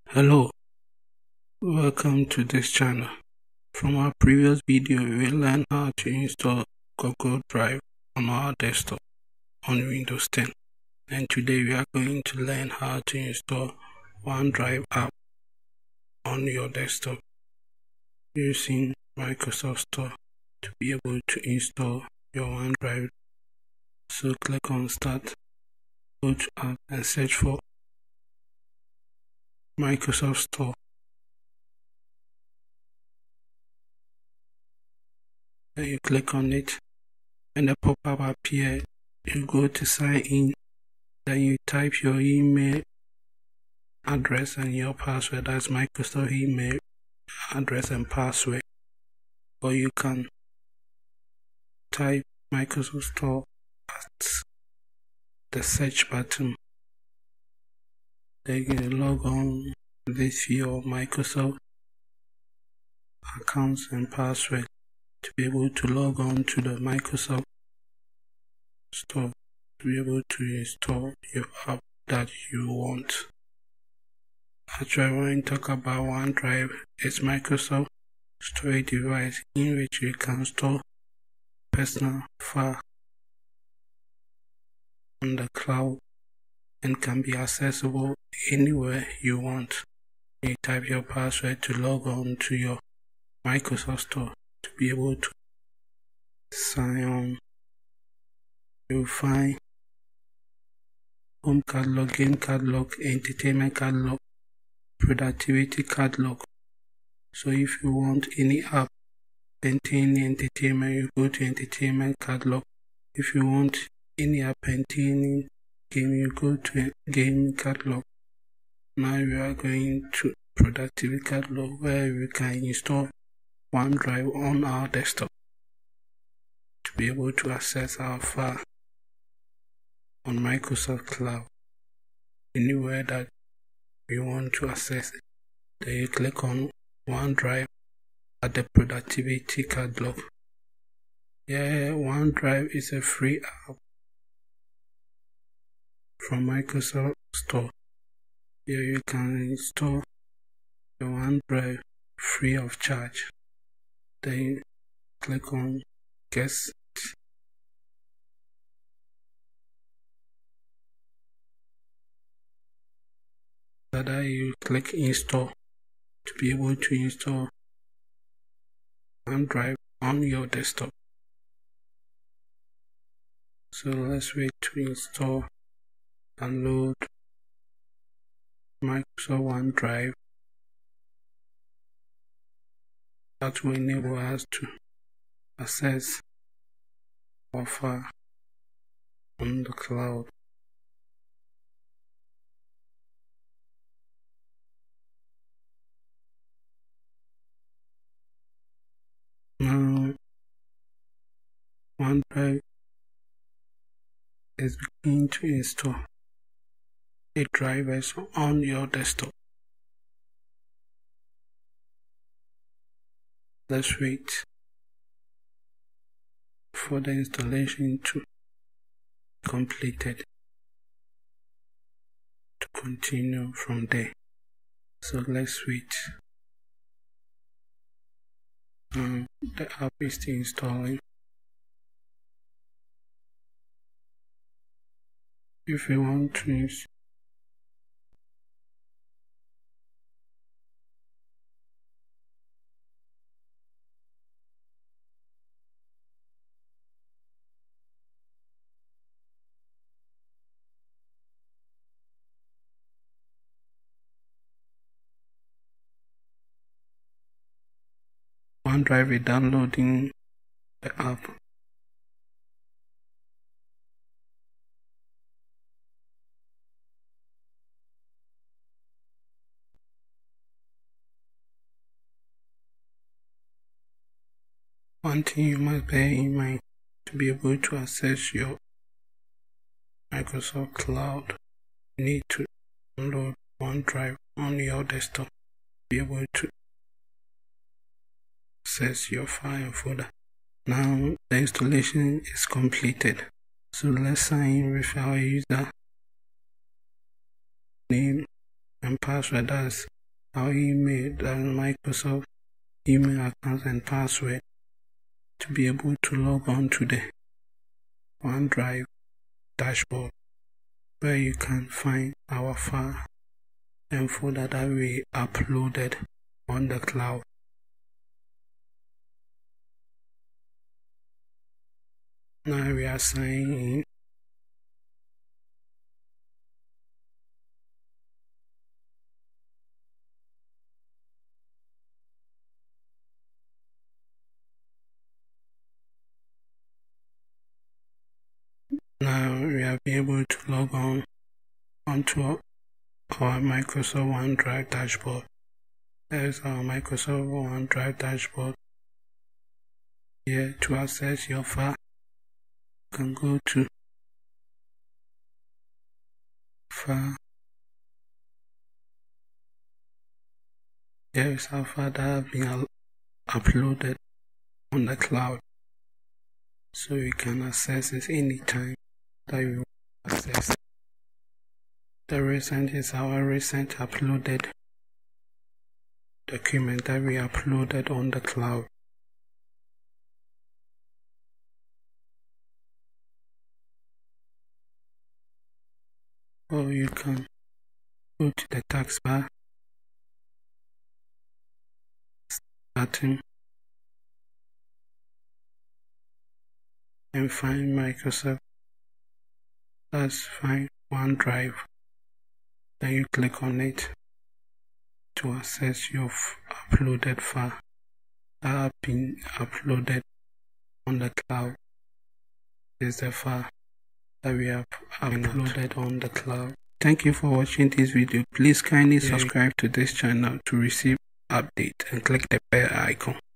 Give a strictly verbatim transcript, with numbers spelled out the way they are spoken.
Hello, welcome to this channel. From our previous video, we learned how to install Google Drive on our desktop on Windows ten. And today we are going to learn how to install OneDrive app on your desktop using Microsoft Store to be able to install your OneDrive. So click on Start, go to App and search for Microsoft Store. Then you click on it and a pop-up appears. You go to sign in, then you type your email address and your password. That's Microsoft email address and password. Or you can type Microsoft Store at the search button. Then you log on with your Microsoft accounts and password to be able to log on to the Microsoft Store to be able to install your app that you want. Actually, when we talk about OneDrive, it's Microsoft storage device in which you can store personal files on the cloud and can be accessible anywhere you want. You type your password to log on to your Microsoft Store to be able to sign on. You'll find home catalog, game catalog, entertainment catalog, productivity catalog. So if you want any app containing entertainment, you go to entertainment catalog. If you want any app containing game, you go to game catalog. Now we are going to productivity catalog, where we can install OneDrive on our desktop to be able to access our file on Microsoft Cloud anywhere that we want to access it. Then you click on OneDrive at the productivity catalog. Yeah, OneDrive is a free app from Microsoft Store. Here you can install the OneDrive free of charge. Then you click on Get. That you click Install to be able to install OneDrive on your desktop. So let's wait to install and load Microsoft OneDrive. That will enable us to access our file on the cloud. Now OneDrive is beginning to install the drivers on your desktop. Let's wait for the installation to be completed to continue from there. So let's wait. Now the app is still installing. If you want to use OneDrive is downloading the app. One thing you must bear in mind: to be able to access your Microsoft Cloud, you need to download OneDrive on your desktop to be able to access your file and folder. Now the installation is completed. So let's sign in with our user name and password. That's our email, the Microsoft email account and password to be able to log on to the OneDrive dashboard, where you can find our file and folder that we uploaded on the cloud. Now we are signing in. Now we have been able to log on onto our Microsoft OneDrive dashboard. There is our Microsoft OneDrive dashboard. Here to access your file, you can go to File. There is our file that have been uploaded on the cloud, so you can access it anytime that you access. The recent is our recent uploaded document that we uploaded on the cloud. Or you can go to the taskbar, starting, and find Microsoft. Let's find OneDrive. Then you click on it to access your uploaded file that have been uploaded on the cloud. This is the file that we have uploaded on the cloud. Thank you for watching this video. Please kindly subscribe to this channel to receive updates and click the bell icon.